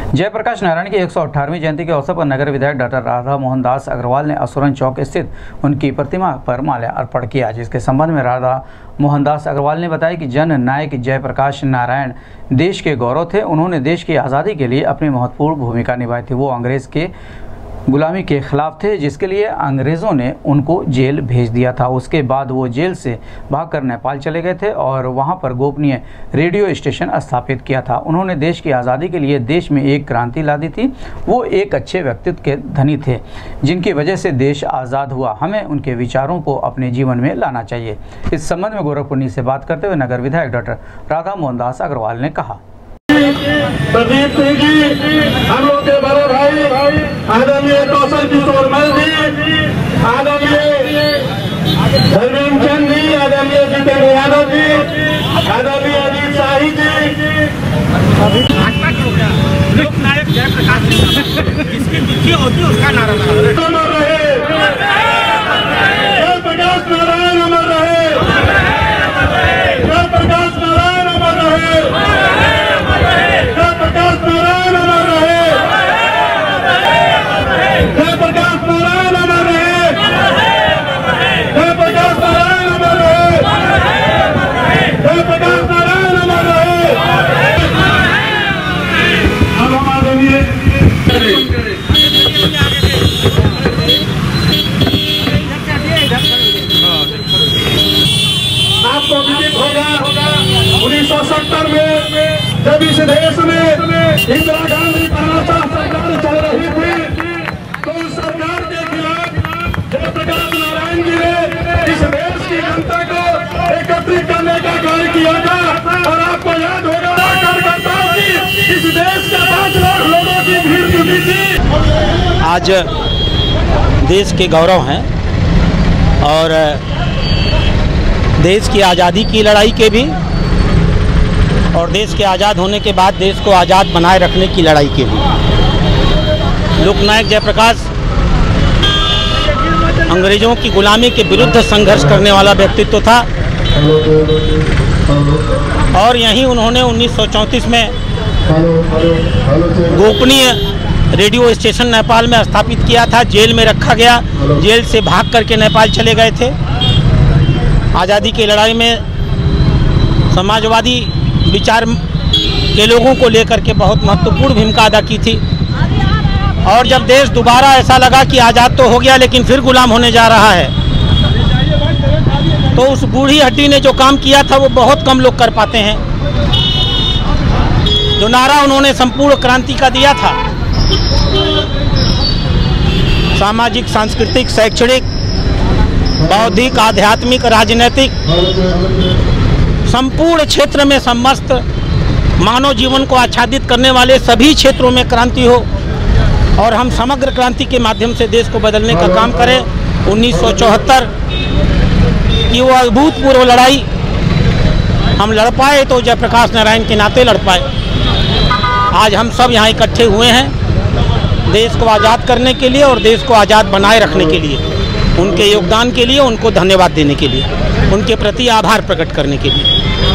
जयप्रकाश नारायण की 118वीं जयंती के अवसर पर नगर विधायक डॉक्टर राधा मोहन दास अग्रवाल ने असुरन चौक स्थित उनकी प्रतिमा पर माल्या अर्पण किया, जिसके संबंध में राधा मोहन दास अग्रवाल ने बताया कि जन नायक जयप्रकाश नारायण देश के गौरव थे। उन्होंने देश की आज़ादी के लिए अपनी महत्वपूर्ण भूमिका निभाई थी। वो अंग्रेज़ के गुलामी के खिलाफ थे, जिसके लिए अंग्रेज़ों ने उनको जेल भेज दिया था। उसके बाद वो जेल से भागकर नेपाल चले गए थे और वहां पर गोपनीय रेडियो स्टेशन स्थापित किया था। उन्होंने देश की आज़ादी के लिए देश में एक क्रांति ला दी थी। वो एक अच्छे व्यक्तित्व के धनी थे, जिनकी वजह से देश आज़ाद हुआ। हमें उनके विचारों को अपने जीवन में लाना चाहिए। इस संबंध में गोरखपुर से बात करते हुए नगर विधायक डॉक्टर राधा मोहन दास अग्रवाल ने कहा, प्रदीप सिंह जी, हम लोग के बड़े भाई आदरणीय कौशल किशोर मल जी, आदरणीय धर्मेंद्र चंद जी, आदरणीय जितेंद्र यादव जी, आदरणीय अजीत शाही जी, लोकनायक जयप्रकाश जिसकी तिथि होती है उसका नारा अमर रहे, जयप्रकाश नारायण अमर रहे, जयप्रकाश नारायण अमर रहे, आपको विदित होगा 1970 में जब इस देश में इंदिरा गांधी तानाशाह सरकार चल रही थी, तो उस सरकार के खिलाफ जयप्रकाश नारायण जी ने इस देश की जनता को एकत्रित करने का कार्य किया था। और आपको याद होगा कार्यकर्ताओं की इस देश के 5 लाख लोगों की भीड़ जुटी थी। आज देश के गौरव हैं और देश की आज़ादी की लड़ाई के भी और देश के आज़ाद होने के बाद देश को आज़ाद बनाए रखने की लड़ाई के भी। लोकनायक जयप्रकाश अंग्रेज़ों की गुलामी के विरुद्ध संघर्ष करने वाला व्यक्तित्व था और यहीं उन्होंने 1934 में गोपनीय रेडियो स्टेशन नेपाल में स्थापित किया था। जेल में रखा गया, जेल से भाग करके नेपाल चले गए थे। आज़ादी की लड़ाई में समाजवादी विचार के लोगों को लेकर के बहुत महत्वपूर्ण भूमिका अदा की थी। और जब देश दोबारा ऐसा लगा कि आज़ाद तो हो गया लेकिन फिर गुलाम होने जा रहा है, तो उस बूढ़ी हड्डी ने जो काम किया था वो बहुत कम लोग कर पाते हैं। जो नारा उन्होंने संपूर्ण क्रांति का दिया था, सामाजिक, सांस्कृतिक, शैक्षणिक, बौद्धिक, आध्यात्मिक, राजनीतिक संपूर्ण क्षेत्र में समस्त मानव जीवन को आच्छादित करने वाले सभी क्षेत्रों में क्रांति हो और हम समग्र क्रांति के माध्यम से देश को बदलने का काम करें। 1974 की वो अभूतपूर्व लड़ाई हम लड़ पाए तो जयप्रकाश नारायण के नाते लड़ पाए। आज हम सब यहाँ इकट्ठे हुए हैं देश को आज़ाद करने के लिए और देश को आज़ाद बनाए रखने के लिए, उनके योगदान के लिए, उनको धन्यवाद देने के लिए, उनके प्रति आभार प्रकट करने के लिए।